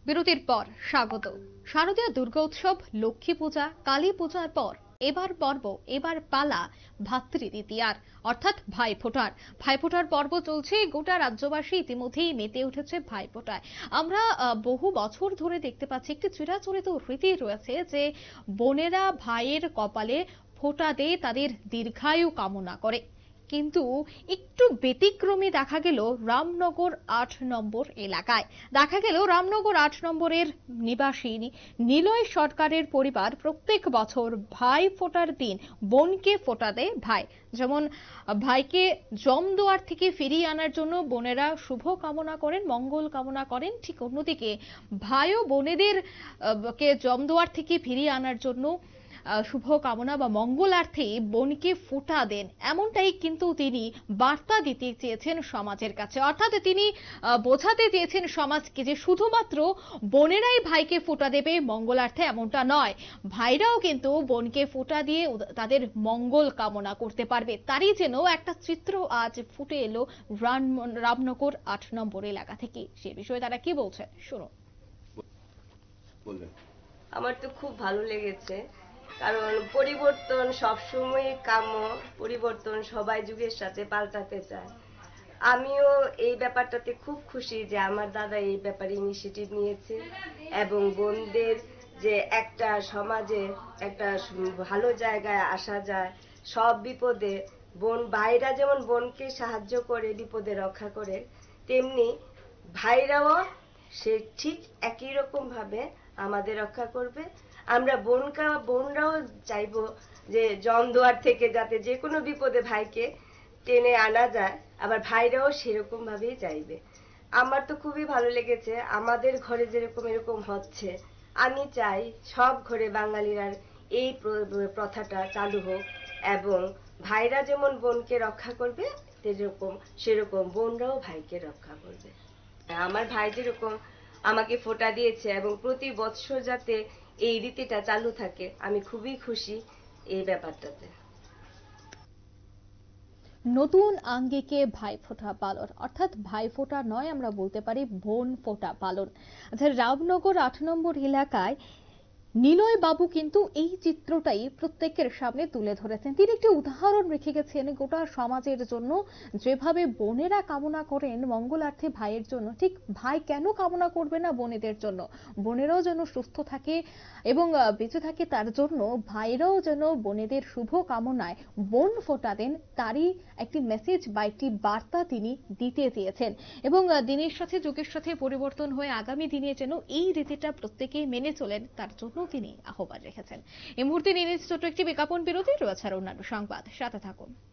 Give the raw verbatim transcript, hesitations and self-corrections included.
বিরতির পর স্বাগত। শারদীয় দুর্গা উৎসব, লক্ষ্মী পূজা, কালী পূজার পর এবার পর্ব, এবার পালা ভাতৃদ্বিতীয়ার অর্থাৎ ভাইফোঁটার। ভাইফোঁটার পর্ব চলছে, গোটা রাজ্যবাসী ইতিমধ্যেই মেতে উঠেছে ভাইফোঁটায়। আমরা বহু বছর ধরে দেখতে পাচ্ছি একটি চিরাচরিত রীতি রয়েছে যে বোনেরা ভাইয়ের কপালে ফোঁটা দিয়ে তাদের দীর্ঘায়ু কামনা করে, কিন্তু একটু ব্যতিক্রমী দেখা গেল রামনগর আট নম্বর এলাকায়। দেখা গেল রামনগর আট নম্বরের নিবাসী নিলয় সরকারের পরিবার প্রত্যেক বছর ভাই ফোঁটার দিন বোনকে ফোঁটা দেয় ভাই। যেমন ভাইকে জমদুয়ার থেকে ফিরিয়ে আনার জন্য বোনেরা শুভ কামনা করেন, মঙ্গল কামনা করেন, ঠিক অন্যদিকে ভাইও বোনেদের কে জমদুয়ার থেকে ফিরিয়ে আনার জন্য শুভ কামনা বা মঙ্গলার্থে বোনকে ফোঁটা দেন, এমনটাই কিন্তু তিনি বার্তা দিতে চেয়েছেন সমাজের কাছে। অর্থাৎ তিনি বোঝাতে চেয়েছেন সমাজকে যে শুধুমাত্র বোনেরাই ভাইকে ফোঁটা দেবে মঙ্গলার্থে, এমনটা নয়, ভাইরাও কিন্তু বোনকে ফোঁটা দিয়ে তাদের মঙ্গল কামনা করতে পারবে। তারই যেন একটা চিত্র আজ ফুটে এলো রামনগর আট নম্বর এলাকা থেকে। সে বিষয়ে তারা কি বলছেন শুনুন। আমার তো খুব ভালো লেগেছে, কারণ পরিবর্তন সবসময় কাম্য, পরিবর্তন সবাই যুগের সাথে পাল্টাতে চায়। আমিও এই ব্যাপারটাতে খুব খুশি যে আমার দাদা এই ব্যাপারে ইনিশিয়েটিভ নিয়েছে এবং বোনদের যে একটা সমাজে একটা ভালো জায়গায় আসা যায়, সব বিপদে বোন ভাইরা যেমন বোনকে সাহায্য করে বিপদে রক্ষা করে, তেমনি ভাইরাও সে ঠিক একই রকম ভাবে আমাদের রক্ষা করবে। আমরা বোনকা বোনরাও চাইবো যে জমদুয়ার থেকে যাতে যে কোনো বিপদে ভাইকে টেনে আনা যায়, আবার ভাইরাও সেরকম ভাবেই চাইবে। আমার তো খুবই ভালো লেগেছে, আমাদের ঘরে যেরকম এরকম হচ্ছে, আমি চাই সব ঘরে বাঙালিরা এই প্রথাটা চালু হোক এবং ভাইরা যেমন বোনকে রক্ষা করবে সেরকম সেরকম বোনরাও ভাইকে রক্ষা করবে। আমার ভাই যেরকম আমাকে ফোঁটা দিয়েছে এবং প্রতি বছর যাতে এই রীতিটা চালু থাকে, আমি খুবই খুশি এই ব্যাপারটাতে। নতুন আঙ্গিকে ভাইফোঁটা পালন, অর্থাৎ ভাইফোঁটা নয়, আমরা বলতে পারি বোন ফোঁটা পালন। আচ্ছা, রামনগর আট নম্বর এলাকায় নিলয় বাবু কিন্তু এই চিত্রটাই প্রত্যেকের সামনে তুলে ধরেছেন। তিনি একটি উদাহরণ রেখে গেছেন গোটা সমাজের জন্য। যেভাবে বোনেরা কামনা করেন মঙ্গলার্থে ভাইয়ের জন্য, ঠিক ভাই কেন কামনা করবে না বোনেদের জন্য? বোনেরাও যেন সুস্থ থাকে এবং বেঁচে থাকে, তার জন্য ভাইরাও যেন বোনেদের শুভ কামনায় বোন ফোঁটা দেন, তারই একটি মেসেজ বা একটি বার্তা তিনি দিতে চেয়েছেন। এবং দিনের সাথে যুগের সাথে পরিবর্তন হয়ে আগামী দিনে যেন এই রীতিটা প্রত্যেকেই মেনে চলেন, তার জন্য তিনি আহ্বান রেখেছেন। এই মুহূর্তে নিয়ে নিচ্ছে ছোট্ট একটি বিজ্ঞাপন বিরতি, রয়েছে আর অন্যান্য সংবাদ, সাথে থাকুন।